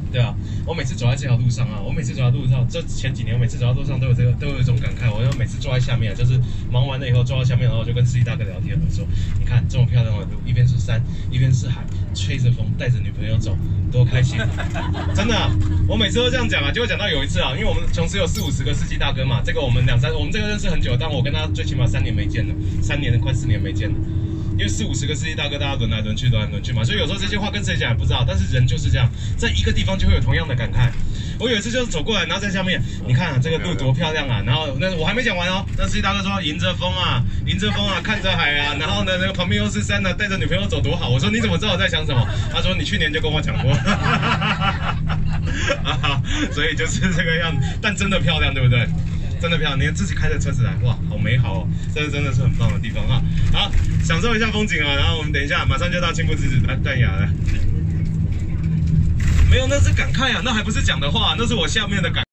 对啊，我每次走在这条路上啊，这前几年我每次走在路上都有一种感慨，我就每次坐在下面，就是忙完了以后坐到下面，然后我就跟司机大哥聊天，我说，你看这么漂亮的路，一边是山，一边是海，吹着风，带着女朋友走，多开心！真的、啊，我每次都这样讲啊，结果讲到有一次啊，因为我们同时有40-50个司机大哥嘛，这个我们这个认识很久，但我跟他最起码3年没见了，3年快4年没见了。因为40-50个司机大哥，大家轮来轮去嘛，所以有时候这些话跟谁讲也不知道，但是人就是这样，在一个地方就会有同样的感慨。我有一次就是走过来，然后在下面，你看啊，这个路多漂亮啊！然后我还没讲完哦，那司机大哥说迎着风啊，看着海啊，然后呢那个旁边又是山呢、带着女朋友走多好。我说你怎么知道我在想什么？他说你去年就跟我讲过。所以就是这个样子，但真的漂亮，对不对？真的漂亮，你自己开着车子来，哇，好美好哦！这真的是很棒的地方啊！好，享受一下风景啊！然后我们等一下马上就到青埔之子淡雅了。没有，那是感慨啊，那还不是讲的话，那是我下面的感。